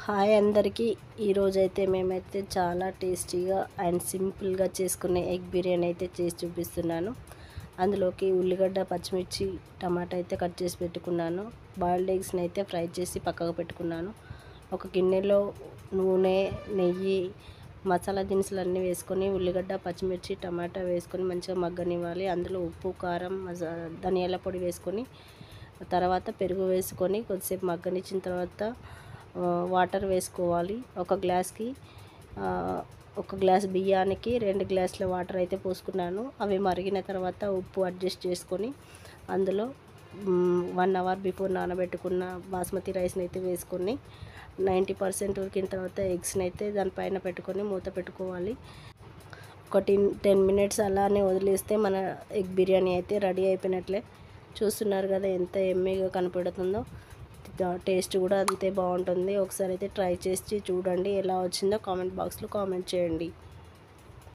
Hi అందరికీ. ఈరోజైతే మేమైతే చాలా టేస్టీగా అండ్ సింపుల్గా చేసుకునే ఎగ్ బిర్యానీ అయితే చేసి చూపిస్తున్నాను. అందులోకి ఉల్లిగడ్డ, పచ్చిమిర్చి, టమాటా అయితే కట్ చేసి పెట్టుకున్నాను. బాయిల్డ్ ఎగ్స్ని అయితే ఫ్రై చేసి పక్కకు పెట్టుకున్నాను. ఒక గిన్నెలో నూనె, నెయ్యి, మసాలా దినుసులు అన్నీ వేసుకొని ఉల్లిగడ్డ, పచ్చిమిర్చి, టమాటా వేసుకొని మంచిగా మగ్గనివ్వాలి. అందులో ఉప్పు, కారం, ధనియాల పొడి వేసుకొని తర్వాత పెరుగు వేసుకొని కొద్దిసేపు మగ్గనిచ్చిన తర్వాత వాటర్ వేసుకోవాలి. ఒక గ్లాస్ బియ్యానికి 2 గ్లాసుల వాటర్ అయితే పోసుకున్నాను. అవి మరిగిన తర్వాత ఉప్పు అడ్జస్ట్ చేసుకొని అందులో 1 అవర్ బిఫోర్ నానబెట్టుకున్న బాస్మతి రైస్ని అయితే వేసుకొని 90% ఉడికిన తర్వాత ఎగ్స్ని అయితే దానిపైన పెట్టుకొని మూత పెట్టుకోవాలి. ఒక 10 మినిట్స్ అలానే వదిలేస్తే మన ఎగ్ బిర్యానీ అయితే రెడీ అయిపోయినట్లే. చూస్తున్నారు కదా ఎంత ఎమ్మీగా కనపడుతుందో. టేస్ట్ కూడా అంతే బాగుంటుంది. ఒకసారి అయితే ట్రై చేసి చూడండి. ఎలా వచ్చిందో కామెంట్ బాక్స్లో కామెంట్ చేయండి.